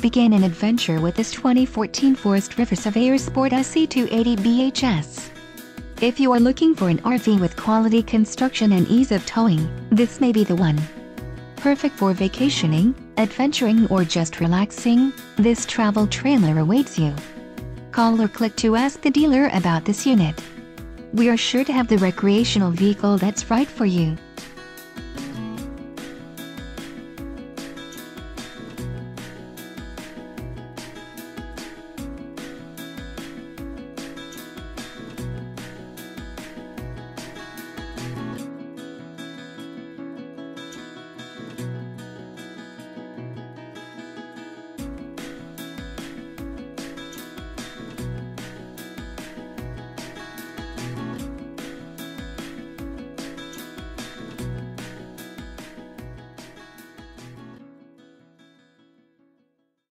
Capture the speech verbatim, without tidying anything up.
begin an adventure with this twenty fourteen Forest River Surveyor Sport S C two eighty B H S. If you are looking for an R V with quality construction and ease of towing, this may be the one. Perfect for vacationing, adventuring, or just relaxing, this travel trailer awaits you. Call or click to ask the dealer about this unit. We are sure to have the recreational vehicle that's right for you.